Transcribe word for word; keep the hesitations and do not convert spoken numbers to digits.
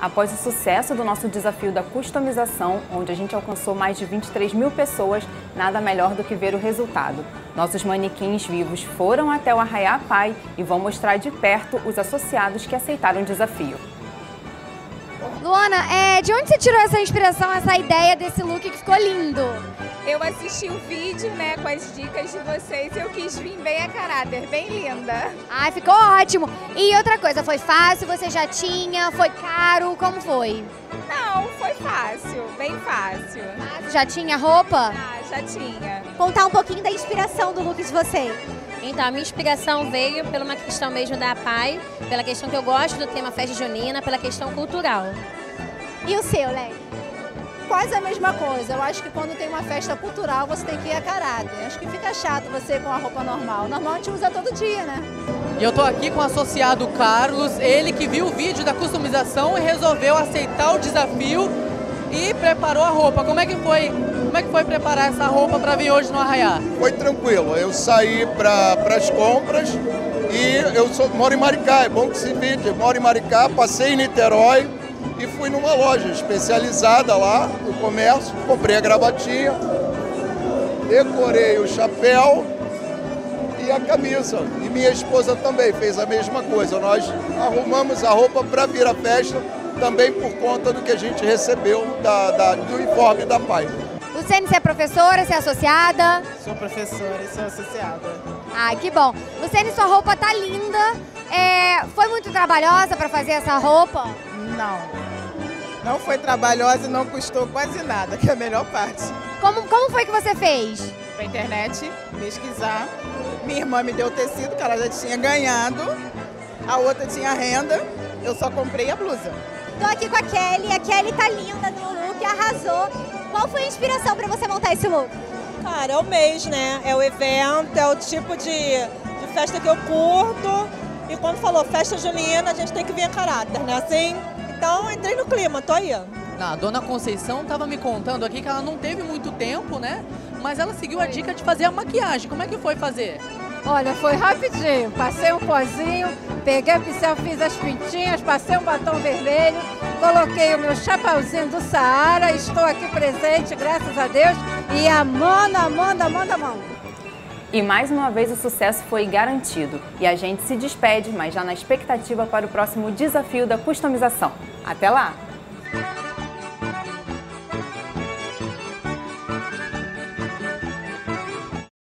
Após o sucesso do nosso desafio da customização, onde a gente alcançou mais de vinte e três mil pessoas, nada melhor do que ver o resultado. Nossos manequins vivos foram até o Arraiá Pai e vão mostrar de perto os associados que aceitaram o desafio. Luana, é, de onde você tirou essa inspiração, essa ideia desse look que ficou lindo? Eu assisti o vídeo, né, com as dicas de vocês e eu quis vir bem a caráter, bem linda. Ai, ficou ótimo. E outra coisa, foi fácil? Você já tinha? Foi caro? Como foi? Não, foi fácil, bem fácil. Ah, já tinha roupa? Ah, já tinha. Contar um pouquinho da inspiração do look de vocês. Então, a minha inspiração veio por uma questão mesmo da Pai, pela questão que eu gosto do tema festa junina, pela questão cultural. E o seu, Léo? Quase a mesma coisa. Eu acho que quando tem uma festa cultural, você tem que ir a caráter. Acho que fica chato você com a roupa normal. Normal a gente usa todo dia, né? E eu tô aqui com o associado Carlos, ele que viu o vídeo da customização e resolveu aceitar o desafio e preparou a roupa. Como é que foi, como é que foi preparar essa roupa para vir hoje no Arraiá? Foi tranquilo. Eu saí para as compras e eu sou, moro em Maricá, é bom que se vide. Eu moro em Maricá, passei em Niterói e fui numa loja especializada lá no comércio, comprei a gravatinha, decorei o chapéu e a camisa. E minha esposa também fez a mesma coisa. Nós arrumamos a roupa para vir à festa, também por conta do que a gente recebeu da, da, do uniforme da Pai. Luciene, você é professora, você é associada? Sou professora e sou associada. Ai, que bom. Luciene, sua roupa tá linda. É, foi muito trabalhosa para fazer essa roupa? Não. Não foi trabalhosa e não custou quase nada, que é a melhor parte. Como, como foi que você fez? Pra internet, pesquisar. Minha irmã me deu o tecido, que ela já tinha ganhado. A outra tinha renda. Eu só comprei a blusa. Tô aqui com a Kelly. A Kelly tá linda no look, arrasou. Qual foi a inspiração para você montar esse look? Cara, é o mês, né? É o evento, é o tipo de, de festa que eu curto. E quando falou festa junina, a gente tem que vir a caráter, né? Assim, então entrei no clima, tô aí. A dona Conceição estava me contando aqui que ela não teve muito tempo, né? Mas ela seguiu a dica de fazer a maquiagem. Como é que foi fazer? Olha, foi rapidinho. Passei um pozinho, peguei o pincel, fiz as pintinhas, passei um batom vermelho, coloquei o meu chapéuzinho do Saara, estou aqui presente, graças a Deus, e amando, amando, amando, amando. E mais uma vez o sucesso foi garantido. E a gente se despede, mas já na expectativa para o próximo desafio da customização. Até lá!